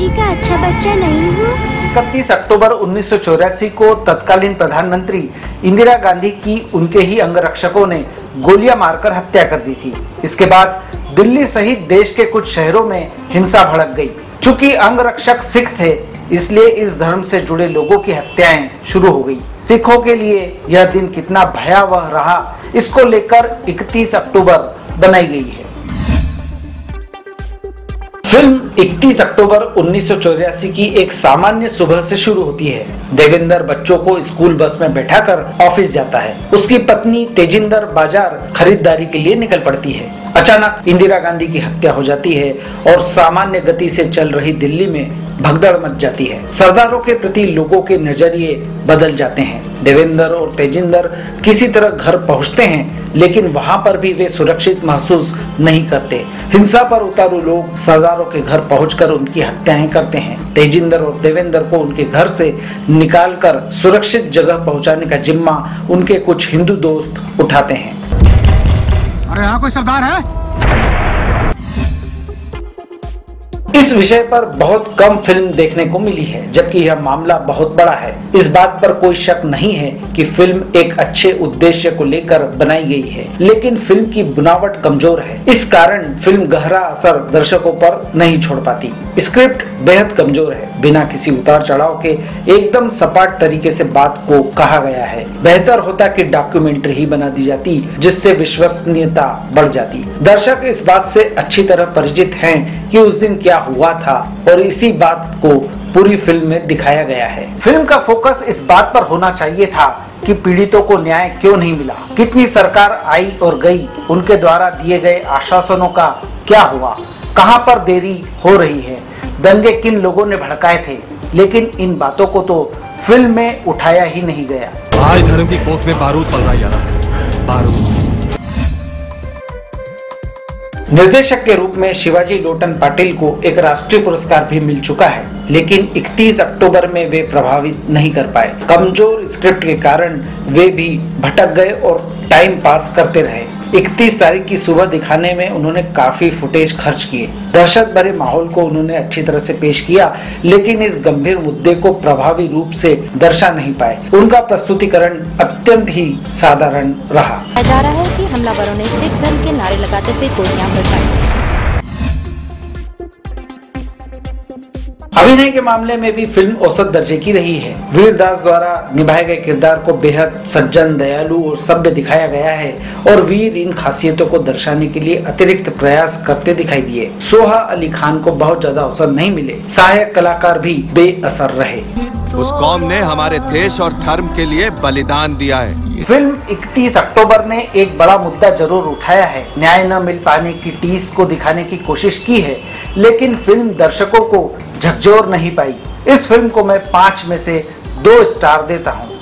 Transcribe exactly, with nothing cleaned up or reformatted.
जी का अच्छा बच्चा नहीं हूँ। इकतीस अक्टूबर उन्नीस सौ चौरासी को तत्कालीन प्रधानमंत्री इंदिरा गांधी की उनके ही अंगरक्षकों ने गोलियां मारकर हत्या कर दी थी। इसके बाद दिल्ली सहित देश के कुछ शहरों में हिंसा भड़क गई। चूंकि अंगरक्षक सिख थे, इसलिए इस धर्म से जुड़े लोगों की हत्याएं शुरू हो गई। सिखों के लिए यह दिन कितना भयावह रहा, इसको लेकर इकतीस अक्टूबर बनाई गई है। फिल्म इकतीस अक्टूबर उन्नीस सौ चौरासी की एक सामान्य सुबह से शुरू होती है। देवेंद्र बच्चों को स्कूल बस में बैठाकर ऑफिस जाता है। उसकी पत्नी तेजिंदर बाजार खरीदारी के लिए निकल पड़ती है। अचानक इंदिरा गांधी की हत्या हो जाती है और सामान्य गति से चल रही दिल्ली में भगदड़ मच जाती है। सरदारों के प्रति लोगों के नजरिए बदल जाते हैं। देवेंद्र और तेजिंदर किसी तरह घर पहुंचते हैं, लेकिन वहां पर भी वे सुरक्षित महसूस नहीं करते। हिंसा पर उतारू लोग सरदारों के घर पहुंचकर उनकी हत्याएं करते हैं। तेजिंदर और देवेंद्र को उनके घर से निकालकर सुरक्षित जगह पहुंचाने का जिम्मा उनके कुछ हिंदू दोस्त उठाते हैं। अरे यहाँ कोई सरदार है? इस विषय पर बहुत कम फिल्म देखने को मिली है, जबकि यह मामला बहुत बड़ा है। इस बात पर कोई शक नहीं है कि फिल्म एक अच्छे उद्देश्य को लेकर बनाई गई है, लेकिन फिल्म की बनावट कमजोर है। इस कारण फिल्म गहरा असर दर्शकों पर नहीं छोड़ पाती। स्क्रिप्ट बेहद कमजोर है। बिना किसी उतार चढ़ाव के एकदम सपाट तरीके से बात को कहा गया है। बेहतर होता कि डॉक्यूमेंट्री ही बना दी जाती, जिससे विश्वसनीयता बढ़ जाती। दर्शक इस बात से अच्छी तरह परिचित हैं कि उस दिन क्या हुआ था और इसी बात को पूरी फिल्म में दिखाया गया है। फिल्म का फोकस इस बात पर होना चाहिए था कि पीड़ितों को न्याय क्यों नहीं मिला, कितनी सरकार आई और गई, उनके द्वारा दिए गए आश्वासनों का क्या हुआ, कहां पर देरी हो रही है, दंगे किन लोगों ने भड़काए थे। लेकिन इन बातों को तो फिल्म में उठाया ही नहीं गया। आज धर्म की कोख में बारूद पल रहा है, बारूद। निर्देशक के रूप में शिवाजी लोटन पाटिल को एक राष्ट्रीय पुरस्कार भी मिल चुका है, लेकिन इकतीस अक्टूबर में वे प्रभावित नहीं कर पाए। कमजोर स्क्रिप्ट के कारण वे भी भटक गए और टाइम पास करते रहे। इकतीस तारीख की सुबह दिखाने में उन्होंने काफी फुटेज खर्च किए। दहशत भरे माहौल को उन्होंने अच्छी तरह से पेश किया, लेकिन इस गंभीर मुद्दे को प्रभावी रूप से दर्शा नहीं पाए। उनका प्रस्तुतिकरण अत्यंत ही साधारण रहा। जा रहा है कि हमलावरों ने सिख धर्म के नारे लगाते हुए गोलियां बरसाई। अभिनय के मामले में भी फिल्म औसत दर्जे की रही है। वीर दास द्वारा निभाए गए किरदार को बेहद सज्जन, दयालु और सभ्य दिखाया गया है और वीर इन खासियतों को दर्शाने के लिए अतिरिक्त प्रयास करते दिखाई दिए। सोहा अली खान को बहुत ज्यादा अवसर नहीं मिले। सहायक कलाकार भी बेअसर रहे। उस कौम ने हमारे देश और धर्म के लिए बलिदान दिया है। फिल्म इकतीस अक्टूबर ने एक बड़ा मुद्दा जरूर उठाया है। न्याय न मिल पाने की टीस को दिखाने की कोशिश की है, लेकिन फिल्म दर्शकों को झकझोर नहीं पाई। इस फिल्म को मैं पाँच में से दो स्टार देता हूँ।